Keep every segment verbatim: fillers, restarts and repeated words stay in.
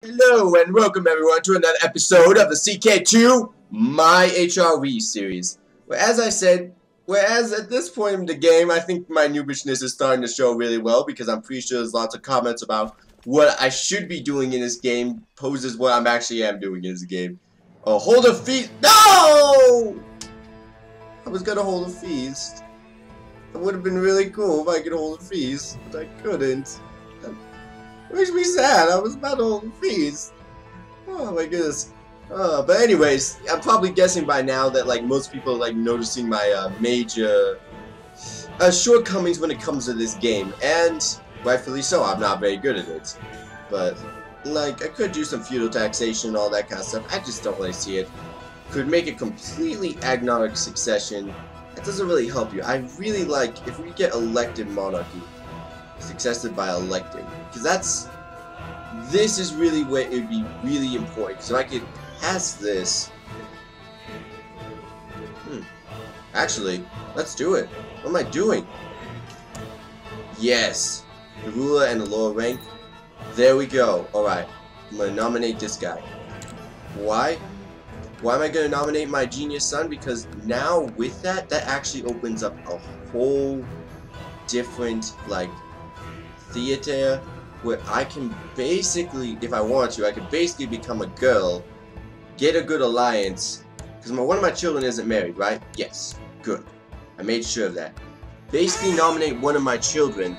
Hello and welcome everyone to another episode of the C K two My H R E series. Where as I said, whereas at this point in the game, I think my noobishness is starting to show really well because I'm pretty sure there's lots of comments about what I should be doing in this game poses what I'm actually am doing in this game. Oh, hold a feast! No! I was gonna hold a feast. It would have been really cool if I could hold a feast, but I couldn't. It makes me sad. I was about to hold a feast. Oh my goodness. Uh, but anyways, I'm probably guessing by now that like most people are like noticing my uh, major uh, shortcomings when it comes to this game, and rightfully so. I'm not very good at it. But like I could do some feudal taxation and all that kind of stuff. I just don't really see it. Could make a completely agnostic succession. That doesn't really help you. I really like if we get elected monarchy, successed by electing, because that's this is really where it would be really important. So I could pass this. Hmm. Actually, let's do it. What am I doing? Yes, the ruler and the lower rank. There we go. All right, I'm gonna nominate this guy. Why? Why am I gonna nominate my genius son? Because now with that, that actually opens up a whole different like theater where I can basically, if I want to, I could basically become a girl, get a good alliance, because one of my children isn't married, right? Yes, good. I made sure of that. Basically nominate one of my children,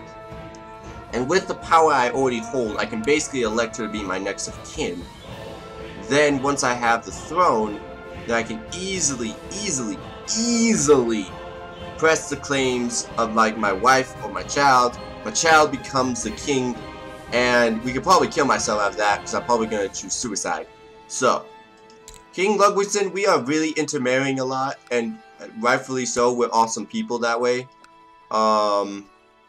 and with the power I already hold, I can basically elect her to be my next of kin. Then once I have the throne, then I can easily, easily, easily press the claims of like my wife or my child. My child becomes the king, and we could probably kill myself after that because I'm probably going to choose suicide. So, King Ludwigson, we are really intermarrying a lot, and rightfully so. We're awesome people that way. Um,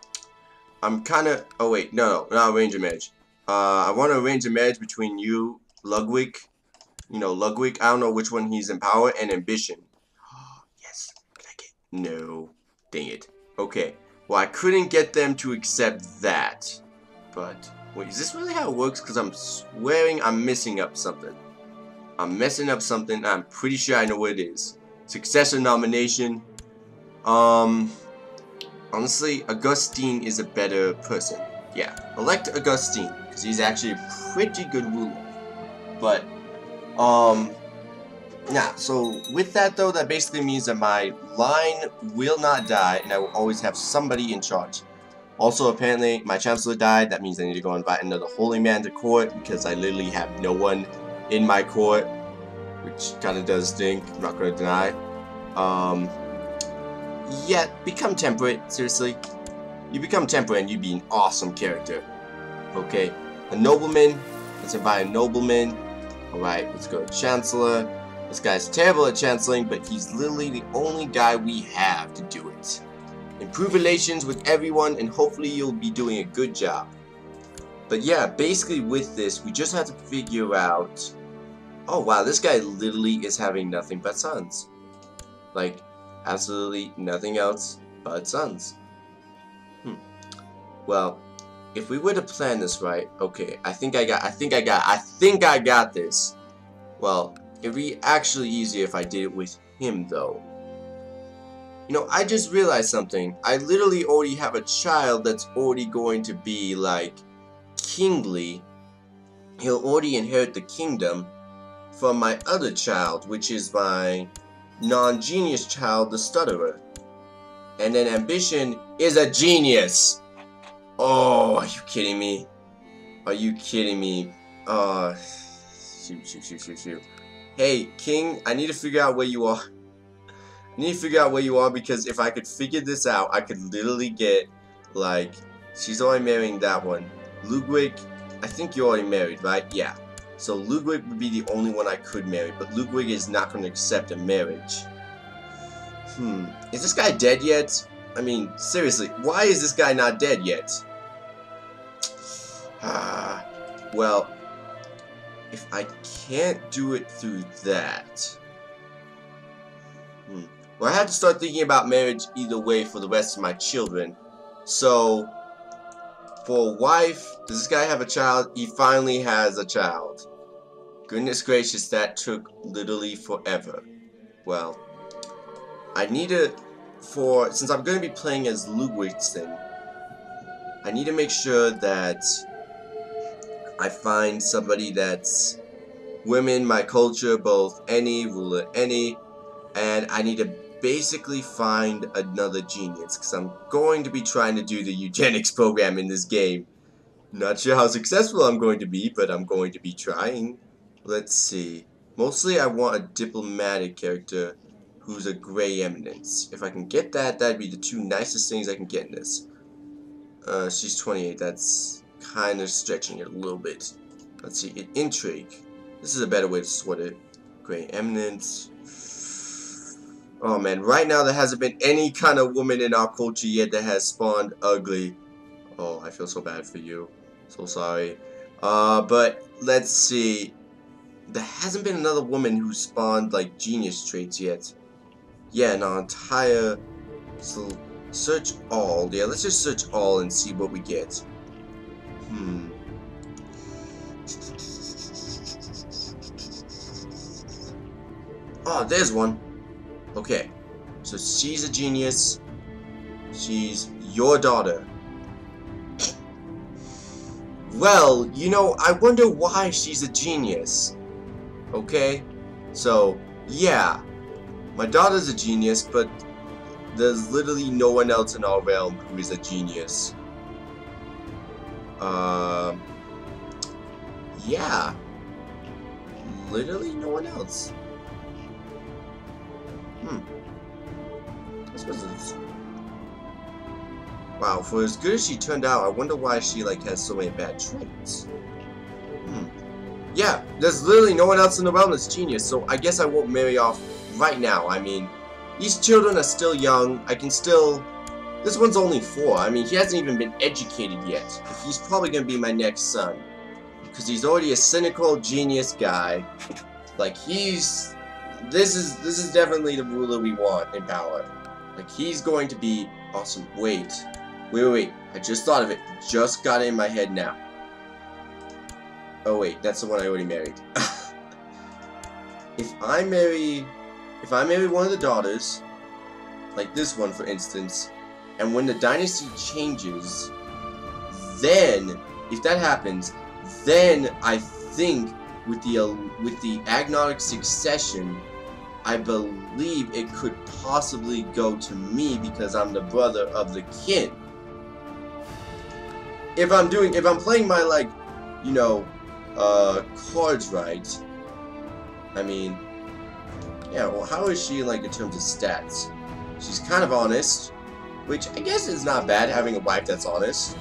I'm kind of... Oh, wait. No, no. Not arrange a marriage. Uh, I want to arrange a marriage between you, Ludwig. You know, Ludwig. I don't know which one he's in power, and ambition. Yes. Can I get... No. Dang it. Okay. Well, I couldn't get them to accept that. But, wait, is this really how it works? Because I'm swearing I'm messing up something. I'm messing up something. I'm pretty sure I know what it is. Successor nomination. Um, honestly, Augustine is a better person. Yeah, elect Augustine. Because he's actually a pretty good ruler. But, um... Now, so with that though, that basically means that my line will not die, and I will always have somebody in charge. Also, apparently, my chancellor died. That means I need to go invite another holy man to court, because I literally have no one in my court, which kind of does stink. I'm not going to deny. Um, yeah, become temperate. Seriously, you become temperate, and you be an awesome character. Okay, a nobleman. Let's invite a nobleman. All right, let's go to chancellor. This guy's terrible at chancelling, but he's literally the only guy we have to do it. Improve relations with everyone, and hopefully you'll be doing a good job. But yeah, basically with this, we just have to figure out... Oh wow, this guy literally is having nothing but sons. Like, absolutely nothing else but sons. Hmm. Well, if we were to plan this right... Okay, I think I got... I think I got... I think I got this. Well... It'd be actually easier if I did it with him, though. You know, I just realized something. I literally already have a child that's already going to be, like, kingly. He'll already inherit the kingdom from my other child, which is my non-genius child, the stutterer. And then ambition is a genius. Oh, are you kidding me? Are you kidding me? Oh, shoot, shoot, shoot, shoot, shoot. Hey, King, I need to figure out where you are. I need to figure out where you are, because if I could figure this out, I could literally get, like, she's already marrying that one. Ludwig, I think you're already married, right? Yeah. So Ludwig would be the only one I could marry, but Ludwig is not going to accept a marriage. Hmm. Is this guy dead yet? I mean, seriously, why is this guy not dead yet? Ah, well... If I can't do it through that... Hmm. Well, I have to start thinking about marriage either way for the rest of my children. So, For a wife, does this guy have a child? He finally has a child. Goodness gracious, that took literally forever. Well, I need to, for, since I'm going to be playing as Ludwigson, I need to make sure that I find somebody that's women, my culture, both any, ruler any, and I need to basically find another genius, because I'm going to be trying to do the eugenics program in this game. Not sure how successful I'm going to be, but I'm going to be trying. Let's see. Mostly I want a diplomatic character who's a gray eminence. If I can get that, that'd be the two nicest things I can get in this. Uh, she's twenty-eight, that's kind of stretching it a little bit. Let's see, in intrigue. This is a better way to sort it. Gray eminence. Oh man, right now there hasn't been any kind of woman in our culture yet that has spawned ugly. Oh, I feel so bad for you. So sorry. Uh, but let's see. There hasn't been another woman who spawned like genius traits yet. Yeah, in our entire. So search all. Yeah, let's just search all and see what we get. Hmm. Oh, there's one. Okay, so she's a genius. She's your daughter. Well, you know, I wonder why she's a genius. Okay, so yeah, my daughter's a genius, but there's literally no one else in our realm who is a genius. Um, yeah, literally no one else. Hmm. I suppose it's... Wow, for as good as she turned out, I wonder why she like has so many bad traits. Hmm. Yeah, there's literally no one else in the realm that's genius, so I guess I won't marry off right now. I mean, these children are still young. I can still... This one's only four. I mean, he hasn't even been educated yet. He's probably gonna be my next son. Because he's already a cynical genius guy. Like, he's... This is this is definitely the ruler we want in power. Like, he's going to be awesome. Wait. Wait, wait, wait. I just thought of it. Just got it in my head now. Oh, wait. That's the one I already married. If I marry... If I marry one of the daughters, like this one, for instance, and when the dynasty changes, then, if that happens, then I think with the, uh, with the agnostic succession, I believe it could possibly go to me because I'm the brother of the kin. If I'm doing, if I'm playing my, like, you know, uh, cards right, I mean, yeah, well, how is she, like, in terms of stats? She's kind of honest, which I guess is not bad, having a wife that's honest.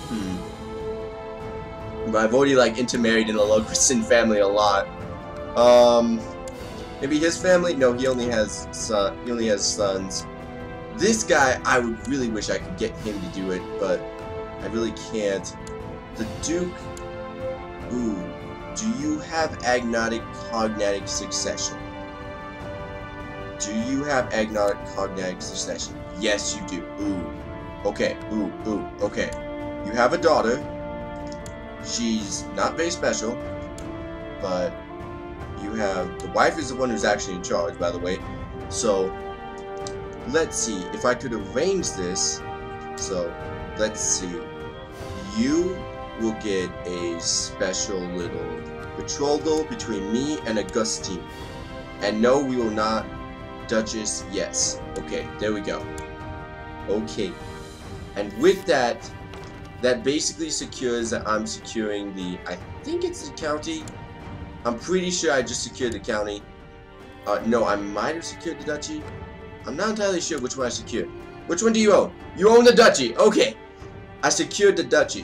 Hmm. But I've already, like, intermarried in the Ludwigson family a lot. Um... Maybe his family? No, he only has son. He only has sons. This guy, I would really wish I could get him to do it, but I really can't. The Duke. Ooh, do you have agnostic cognatic succession? Do you have agnostic cognatic succession? Yes, you do. Ooh. Okay. Ooh. Ooh. Okay. You have a daughter. She's not very special, but. You have, the wife is the one who's actually in charge, by the way. So, let's see, if I could arrange this, so, let's see, you will get a special little betrothal between me and Augustine. And no, we will not, Duchess, yes. Okay, there we go. Okay. And with that, that basically secures that I'm securing the, I think it's the county. I'm pretty sure I just secured the county. Uh, no, I might have secured the duchy. I'm not entirely sure which one I secured. Which one do you own? You own the duchy. Okay. I secured the duchy.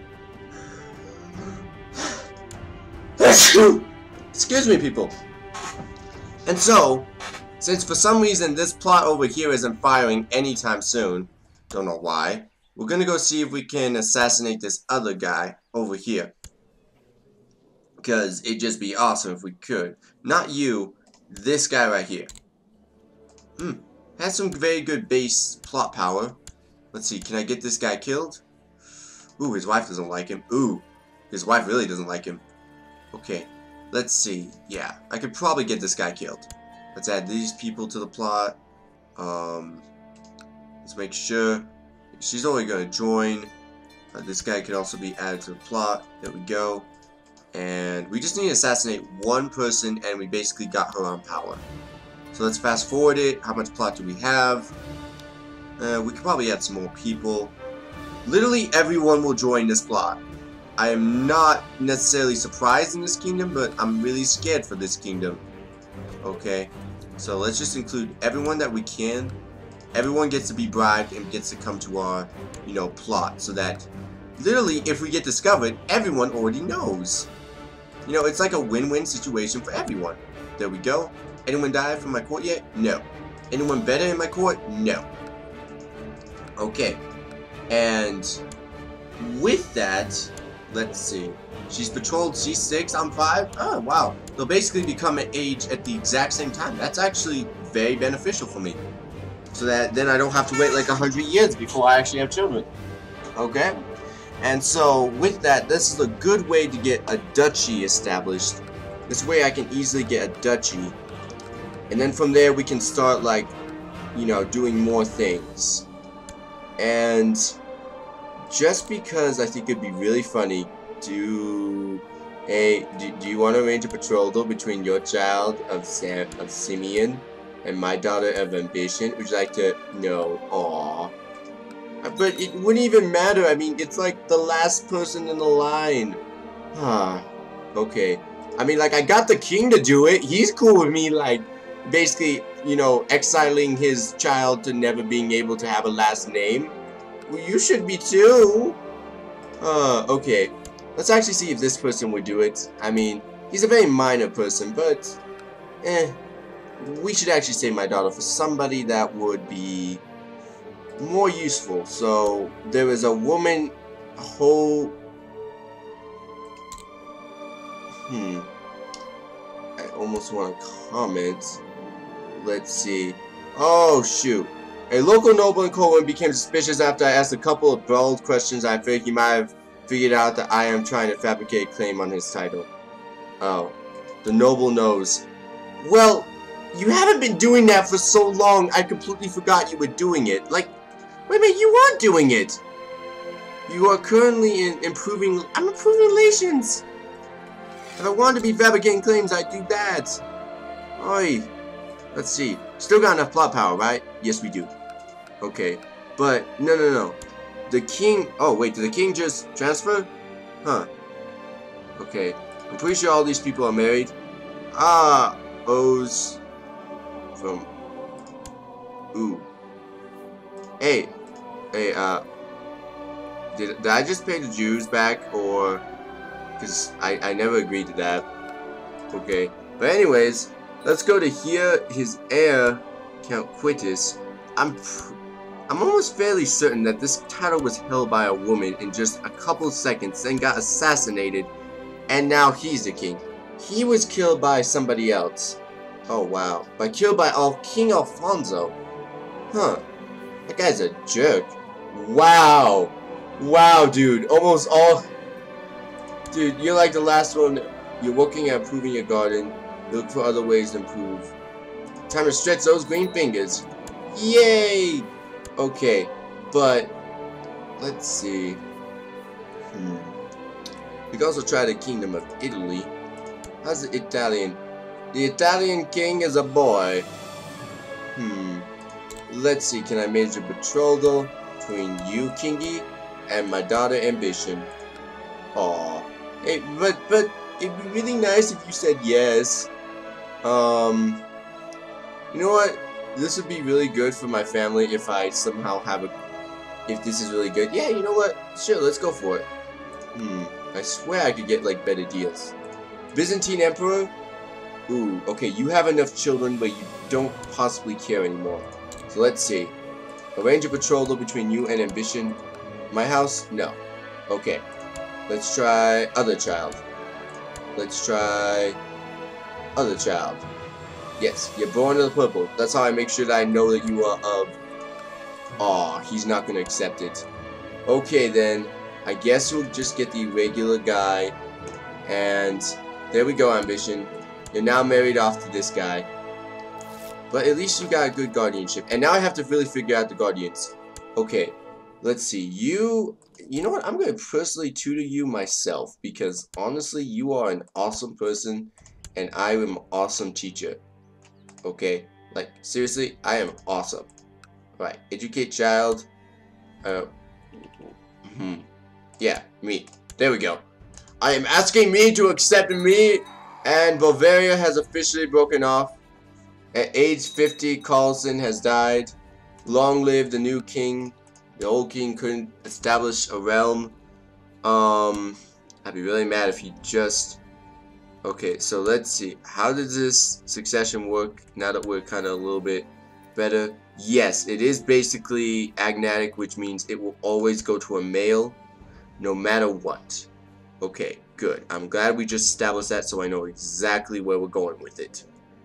Excuse me, people. And so, since for some reason this plot over here isn't firing anytime soon, don't know why, we're gonna go see if we can assassinate this other guy over here. Because it'd just be awesome if we could. Not you, this guy right here. Hmm. Has some very good base plot power. Let's see, can I get this guy killed? Ooh, his wife doesn't like him. Ooh, his wife really doesn't like him. Okay, let's see. Yeah, I could probably get this guy killed. Let's add these people to the plot. Um, let's make sure she's only going to join. Uh, this guy could also be added to the plot. There we go. And we just need to assassinate one person, and we basically got her on power. So let's fast forward it. How much plot do we have? Uh, we could probably add some more people. Literally everyone will join this plot. I am not necessarily surprised in this kingdom, but I'm really scared for this kingdom. Okay, so let's just include everyone that we can. Everyone gets to be bribed and gets to come to our, you know, plot, so that literally if we get discovered, everyone already knows. You know, it's like a win-win situation for everyone. There we go. Anyone died from my court yet? No. Anyone better in my court? No. Okay. And with that, let's see. She's patrolled C six, I'm five. Oh, wow. They'll basically become an age at the exact same time. That's actually very beneficial for me. So that then I don't have to wait like a hundred years before I actually have children. Okay? And so with that, this is a good way to get a duchy established. This way I can easily get a duchy. And then from there we can start, like, you know, doing more things. And just because I think it'd be really funny, do hey, do, do you want to arrange a betrothal between your child of Sam of Simeon and my daughter of Ambition? Would you like to? No. Aww. But it wouldn't even matter. I mean, it's like the last person in the line. Huh. Okay. I mean, like, I got the king to do it. He's cool with me, like, basically, you know, exiling his child to never being able to have a last name. Well, you should be too. Uh, okay. Let's actually see if this person would do it. I mean, he's a very minor person, but, eh. We should actually save my daughter for somebody that would be more useful. So, there is a woman, a whole... Hmm. I almost want to comment. Let's see. Oh, shoot. A local noble in Colwyn became suspicious after I asked a couple of bold questions. I figured he might have figured out that I am trying to fabricate a claim on his title. Oh. The noble knows. Well, you haven't been doing that for so long, I completely forgot you were doing it. Like, wait a minute, you are doing it! You are currently in improving... I'm improving relations! If I wanted to be fabricating claims, I'd do that. Oi. Let's see. Still got enough plot power, right? Yes, we do. Okay. But, no, no, no. The king... Oh, wait. Did the king just transfer? Huh. Okay. I'm pretty sure all these people are married. Ah. O's. From... Ooh. Hey. Hey, uh... Did, did I just pay the Jews back, or... Because I, I never agreed to that. Okay. But anyways, let's go to here. His heir, Count Quintus. I'm pr I'm almost fairly certain that this title was held by a woman in just a couple seconds, then got assassinated, and now he's the king. He was killed by somebody else. Oh wow. By killed by Al King Alfonso. Huh. That guy's a jerk. Wow. Wow, dude. Almost all... Dude, you're like the last one. You're working at improving your garden. Look for other ways to improve. Time to stretch those green fingers. Yay! Okay, but let's see. Hmm. We can also try the Kingdom of Italy. How's the Italian? The Italian king is a boy. Hmm. Let's see. Can I manage a betrothal between you, Kingy, and my daughter, Ambition? Aww. Hey, but but it'd be really nice if you said yes. Um, you know what? This would be really good for my family if I somehow have a. If this is really good, yeah. You know what? Sure, let's go for it. Hmm. I swear I could get like better deals. Byzantine Emperor. Ooh. Okay, you have enough children, but you don't possibly care anymore. So let's see. Arrange a betrothal between you and Ambition. My house? No. Okay. Let's try other child. Let's try other child. Yes, you're born of the purple. That's how I make sure that I know that you are of... Aw, he's not going to accept it. Okay then. I guess we'll just get the regular guy. And there we go, ambition. You're now married off to this guy. But at least you got a good guardianship. And now I have to really figure out the guardians. Okay, let's see. You, you know what? I'm going to personally tutor you myself. Because honestly, you are an awesome person. And I am an awesome teacher. Okay? Like, seriously, I am awesome. Right, educate child. Uh, hmm. Yeah, me. There we go. I am asking me to accept me, and Bavaria has officially broken off. At age fifty, Carlson has died. Long live the new king. The old king couldn't establish a realm. Um, I'd be really mad if he just... Okay, so let's see. How does this succession work now that we're kind of a little bit better? Yes, it is basically agnatic, which means it will always go to a male, no matter what. Okay, good. I'm glad we just established that so I know exactly where we're going with it.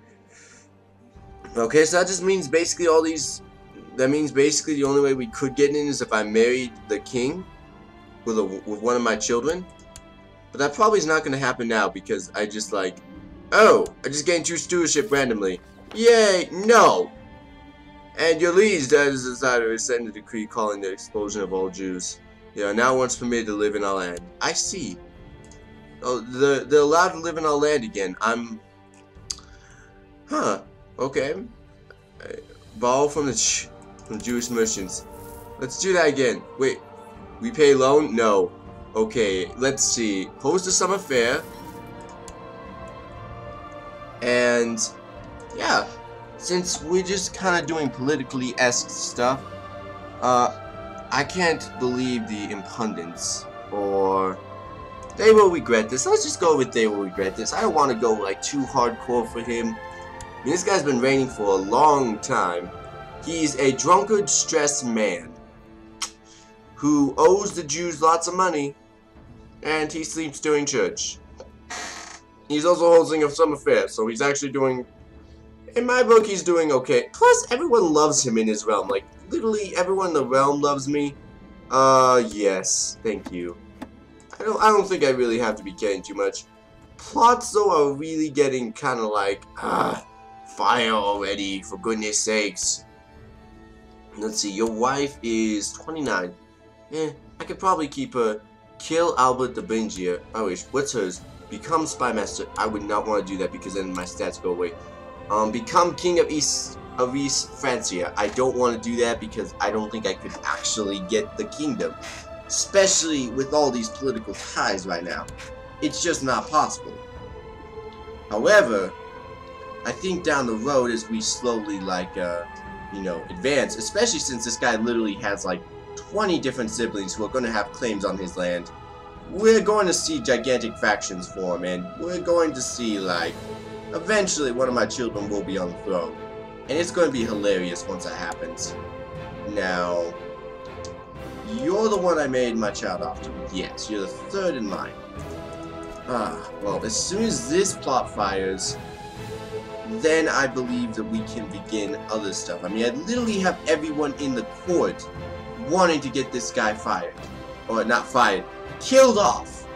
Okay, so that just means basically all these... That means basically the only way we could get in is if I married the king with, a, with one of my children. But that probably is not going to happen now because I just like... Oh, I just gained two stewardship randomly. Yay, no! And your liege has decided to send a decree calling the expulsion of all Jews. They are now once permitted to live in our land. I see. Oh, they're, they're allowed to live in our land again. I'm... Huh. Okay. Uh, borrow from the, from Jewish merchants. Let's do that again. Wait. We pay loan? No. Okay. Let's see. Host a summer fair. And... Yeah. Since we're just kind of doing politically-esque stuff, uh... I can't believe the impudence, or they will regret this. Let's just go with they will regret this. I don't want to go like too hardcore for him. I mean, this guy's been reigning for a long time. He's a drunkard, stressed man who owes the Jews lots of money, and he sleeps during church. He's also holding a summer fair, so he's actually doing, in my book, he's doing okay. Plus, everyone loves him in his realm. Like, literally everyone in the realm loves me. Uh, yes, thank you. I don't, I don't think I really have to be caring too much. Plots, though, are really getting kind of like, ah, fire already, for goodness sakes. Let's see, your wife is twenty-nine. Eh, I could probably keep her. Kill Albert the Bingier. Oh, wait, what's hers? Become Spy Master. I would not want to do that because then my stats go away. Um, become King of East... of East Francia. I don't want to do that because I don't think I could actually get the kingdom. Especially with all these political ties right now. It's just not possible. However, I think down the road as we slowly like, uh, you know, advance, especially since this guy literally has like twenty different siblings who are going to have claims on his land, we're going to see gigantic factions form, and we're going to see like, eventually one of my children will be on the throne. And it's going to be hilarious once that happens. Now, you're the one I made my child off to. Yes, you're the third in line. Ah, well, as soon as this plot fires, then I believe that we can begin other stuff. I mean, I literally have everyone in the court wanting to get this guy fired. Or not fired, killed off.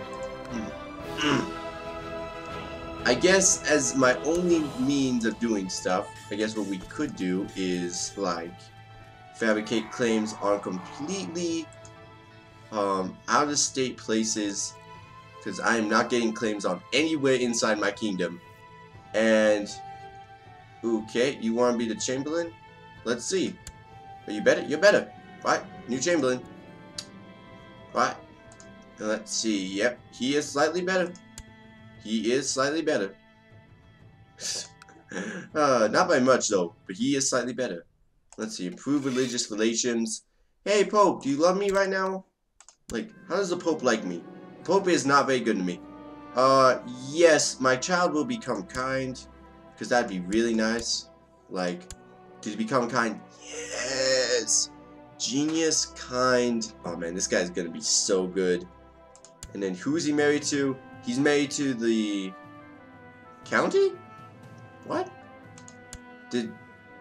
I guess as my only means of doing stuff, I guess what we could do is like fabricate claims on completely um, out-of-state places, because I am not getting claims on anywhere inside my kingdom. And okay, you want to be the Chamberlain? Let's see. Are you better? You're better. Right, new Chamberlain. Right. Let's see. Yep, he is slightly better. He is slightly better. uh, not by much though, but he is slightly better. Let's see, improve religious relations. Hey Pope, do you love me right now? Like, how does the Pope like me? The Pope is not very good to me. Uh, yes, my child will become kind, because that'd be really nice. Like, to become kind, yes! Genius, kind. Oh man, this guy's gonna be so good. And then who's he married to? He's married to the county? What? Did...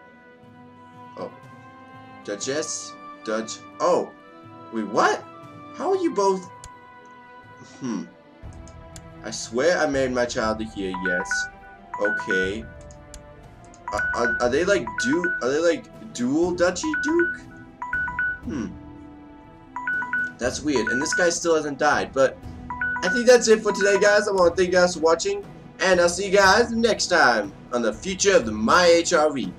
Oh. Duchess? Dutch... Oh. Wait, what? How are you both? Hmm. I swear I married my child to here. Yes. Okay. Are, are, are they like du? Are they like dual duchy duke? Hmm. That's weird. And this guy still hasn't died. But I think that's it for today, guys. I want to thank you guys for watching, and I'll see you guys next time on the future of the My H R E.